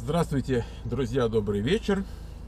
Здравствуйте, друзья, добрый вечер.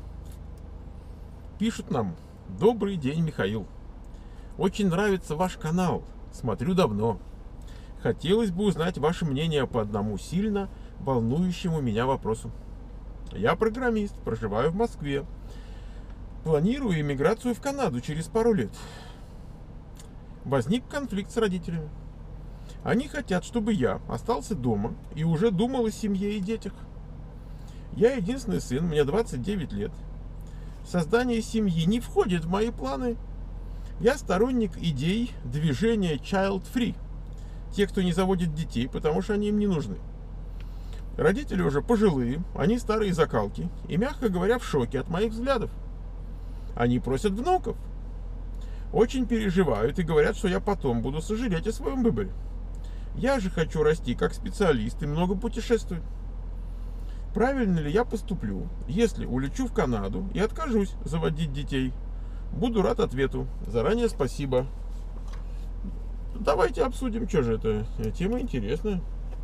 Пишут нам: добрый день, Михаил. Очень нравится ваш канал, смотрю давно. Хотелось бы узнать ваше мнение по одному сильно волнующему меня вопросу. Я программист, проживаю в Москве. Планирую эмиграцию в Канаду через пару лет. Возник конфликт с родителями. Они хотят, чтобы я остался дома и уже думал о семье и детях. Я единственный сын, мне 29 лет. Создание семьи не входит в мои планы. Я сторонник идей движения Child Free. Те, кто не заводит детей, потому что они им не нужны. Родители уже пожилые, они старые закалки и, мягко говоря, в шоке от моих взглядов. Они просят внуков. Очень переживают и говорят, что я потом буду сожалеть о своем выборе. Я же хочу расти как специалист и много путешествовать. Правильно ли я поступлю, если улечу в Канаду и откажусь заводить детей? Буду рад ответу. Заранее спасибо. Давайте обсудим, что же это. Тема интересная.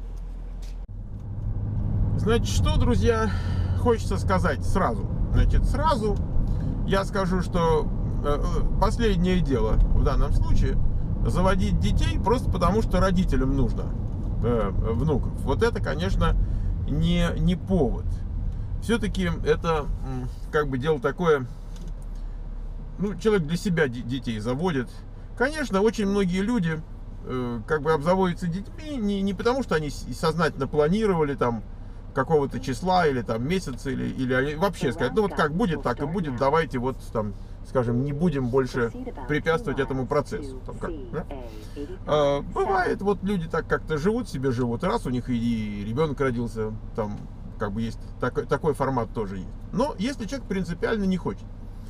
Значит, что, друзья, хочется сказать сразу. Значит, сразу я скажу, что последнее дело в данном случае заводить детей просто потому, что родителям нужно внуков. Вот это, конечно, не повод. Все-таки это как бы дело такое. Ну, человек для себя детей заводит. Конечно, очень многие люди как бы обзаводятся детьми не потому, что они сознательно планировали там какого-то числа или там месяца, или они вообще сказать, ну вот как будет, так и будет, давайте вот там, скажем, не будем больше препятствовать этому процессу. Там как, да? Бывает, вот люди так как-то живут себе, живут, раз у них и ребенок родился, там как бы есть такой формат тоже есть. Но если человек принципиально не хочет,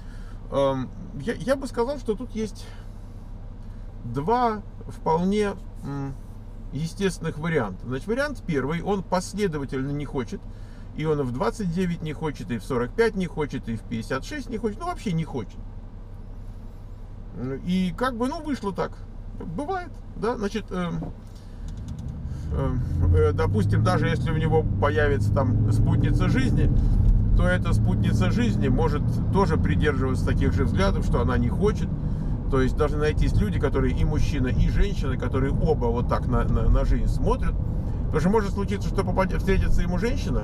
я бы сказал, что тут есть два вполне естественных вариантов. Значит, вариант первый, он последовательно не хочет, и он и в 29 не хочет, и в 45 не хочет, и в 56 не хочет, ну вообще не хочет. И как бы, ну, вышло так. Бывает, да, значит, допустим, даже если у него появится там спутница жизни, то эта спутница жизни может тоже придерживаться таких же взглядов, что она не хочет. То есть должны найтись люди, которые и мужчина, и женщина, которые оба вот так на жизнь смотрят. Потому что может случиться, что встретится ему женщина,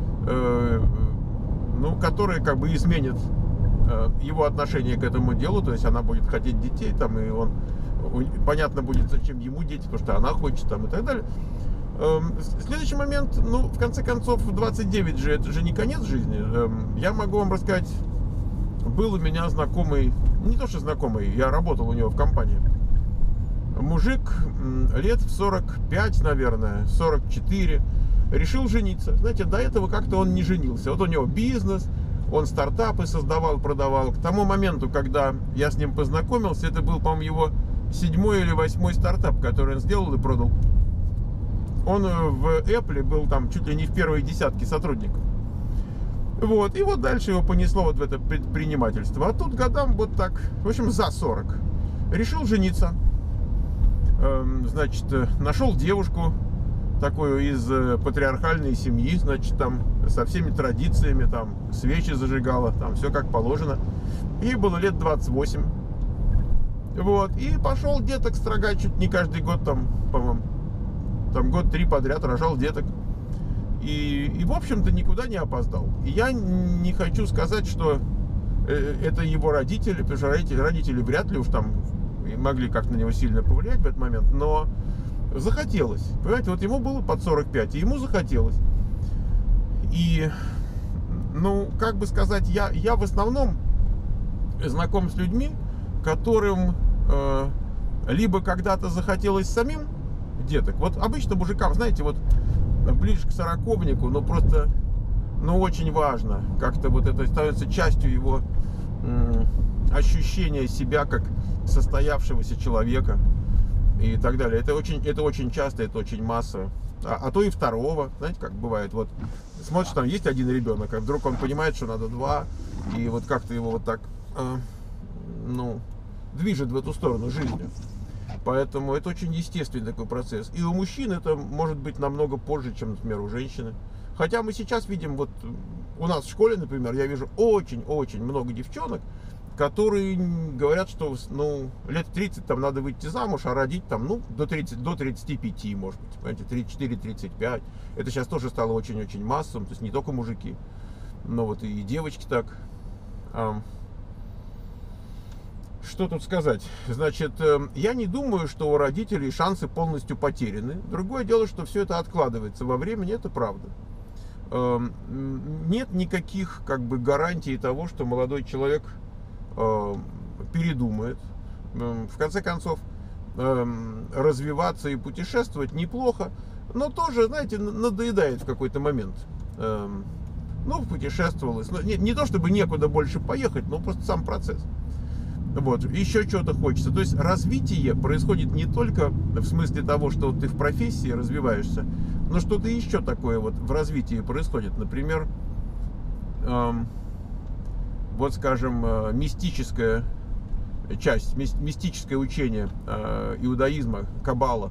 ну, которая как бы изменит его отношение к этому делу. То есть она будет хотеть детей, там, и понятно будет, зачем ему дети, потому что она хочет, там, и так далее. Следующий момент, ну, в конце концов, 29 же, это же не конец жизни. Я могу вам рассказать, был у меня знакомый, не то что знакомый, я работал у него в компании. Мужик лет в 45, наверное, 44, решил жениться. Знаете, до этого как-то он не женился. Вот у него бизнес, он стартапы создавал, продавал. К тому моменту, когда я с ним познакомился, это был, по-моему, его 7-й или 8-й стартап, который он сделал и продал. Он в Apple был там чуть ли не в первой десятке сотрудников. Вот, и вот дальше его понесло вот в это предпринимательство. А тут годам вот так, в общем, за 40. Решил жениться. Значит, нашел девушку такую из патриархальной семьи, значит, там со всеми традициями, там свечи зажигала, там все как положено. Ей было лет 28. Вот, и пошел деток строгать чуть не каждый год, там, по-моему, там год 3 подряд рожал деток. И в общем-то, никуда не опоздал. И я не хочу сказать, что это его родители, потому что родители вряд ли уж там могли как-то на него сильно повлиять в этот момент, но захотелось. Понимаете, вот ему было под 45, и ему захотелось. И, ну, как бы сказать, я в основном знаком с людьми, которым либо когда-то захотелось самим деток. Вот обычно мужикам, знаете, вот ближе к сороковнику, но просто, ну, очень важно, как-то вот это становится частью его ощущения себя как состоявшегося человека и так далее. Это очень часто, это очень массово. А то и второго, знаете, как бывает, вот смотришь, там есть один ребенок, а вдруг он понимает, что надо два, и вот как-то его вот так, ну, движет в эту сторону жизни. Поэтому это очень естественный такой процесс. И у мужчин это может быть намного позже, чем, например, у женщины. Хотя мы сейчас видим, вот у нас в школе, например, я вижу очень-очень много девчонок, которые говорят, что ну, лет 30 там надо выйти замуж, а родить там, ну, до 35, может быть, понимаете, 34-35. Это сейчас тоже стало очень-очень массовым, то есть не только мужики, но вот и девочки так. Что тут сказать? Значит, я не думаю, что у родителей шансы полностью потеряны. Другое дело, что все это откладывается во времени, это правда. Нет никаких как бы гарантий того, что молодой человек передумает. В конце концов, развиваться и путешествовать неплохо, но тоже, знаете, надоедает в какой-то момент. Ну, путешествовалось. Не то чтобы некуда больше поехать, но просто сам процесс. Вот, еще что-то хочется. То есть развитие происходит не только в смысле того, что ты в профессии развиваешься, но что-то еще такое вот в развитии происходит. Например, вот, скажем, мистическая часть, мистическое учение иудаизма, каббала,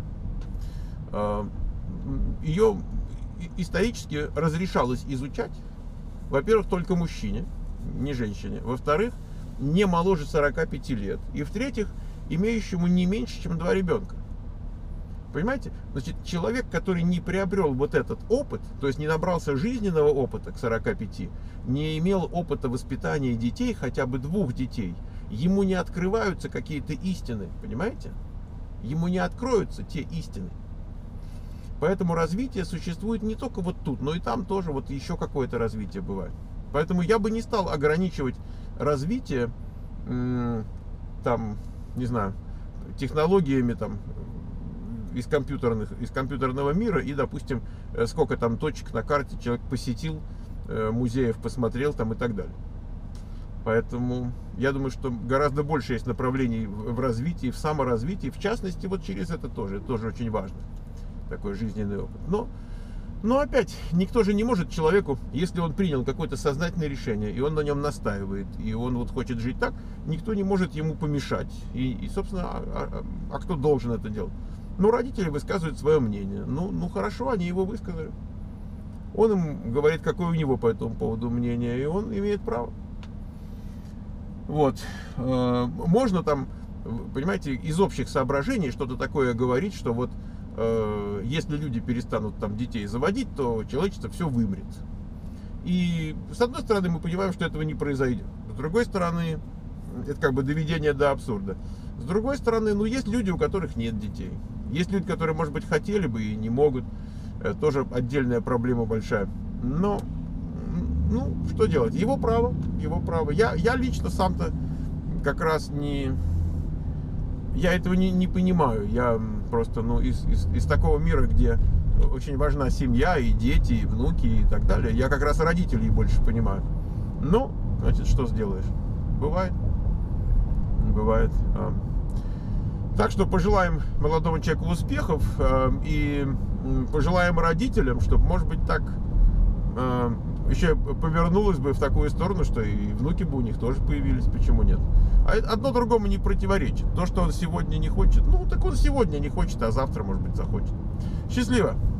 ее исторически разрешалось изучать, во-первых, только мужчине, не женщине, во-вторых, не моложе 45 лет, и в-третьих, имеющему не меньше, чем 2 ребенка. Понимаете? Значит, человек, который не приобрел вот этот опыт, то есть не набрался жизненного опыта к 45, не имел опыта воспитания детей, хотя бы 2 детей, ему не открываются какие-то истины, понимаете? Ему не откроются те истины. Поэтому развитие существует не только вот тут, но и там тоже вот еще какое-то развитие бывает. Поэтому я бы не стал ограничивать развитие там, не знаю, технологиями там из компьютерного мира и, допустим, сколько там точек на карте человек посетил, музеев посмотрел там и так далее. Поэтому я думаю, что гораздо больше есть направлений в развитии, в саморазвитии, в частности, вот через это тоже очень важно, такой жизненный опыт. Но опять, никто же не может человеку, если он принял какое-то сознательное решение, и он на нем настаивает, и он вот хочет жить так, никто не может ему помешать. И собственно, а кто должен это делать? Ну, родители высказывают свое мнение. Ну, хорошо, они его высказали. Он им говорит, какое у него по этому поводу мнение, и он имеет право. Вот. Можно там, понимаете, из общих соображений что-то такое говорить, что вот если люди перестанут там детей заводить, то человечество все вымрет. И с одной стороны мы понимаем, что этого не произойдет. С другой стороны, это как бы доведение до абсурда. С другой стороны, ну есть люди, у которых нет детей. Есть люди, которые, может быть, хотели бы и не могут. Тоже отдельная проблема большая. Но, ну, что делать? Его право, его право. Я лично сам-то как раз не... Я этого не понимаю. Я просто, ну, из такого мира, где очень важна семья, и дети, и внуки, и так далее. Я как раз родителей больше понимаю. Ну, значит, что сделаешь? Бывает. Бывает. Так что пожелаем молодому человеку успехов и пожелаем родителям, чтобы, может быть, так еще повернулось бы в такую сторону, что и внуки бы у них тоже появились, почему нет? А одно другому не противоречит. То, что он сегодня не хочет, ну, так он сегодня не хочет, а завтра, может быть, захочет. Счастливо!